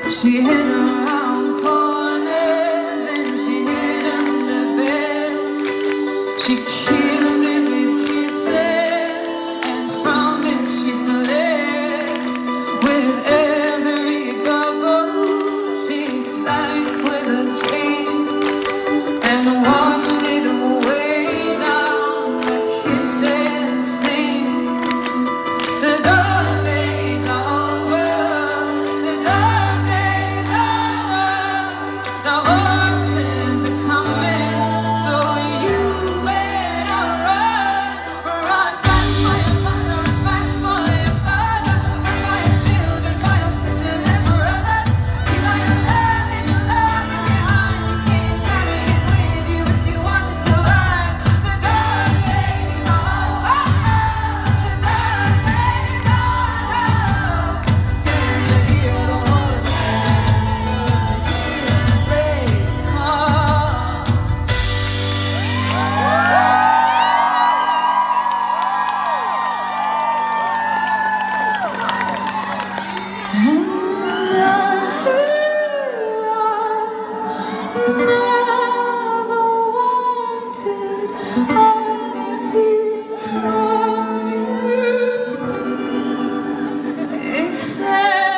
She hid around corners and she hid under bed. She killed it with kisses, and from it she fled. With every bubble she sank with a dream and washed it away down the kitchen sink. The dark days are over. The dark days are over. The horses are coming, so you better run. Run fast for your mother, run fast for your father, for your children, for your sisters and brothers. Leave all your love and your love behind. You can't carry it with you if you want to survive. The dark days are over. The dark days are over. Can you hear the horses? They come. Except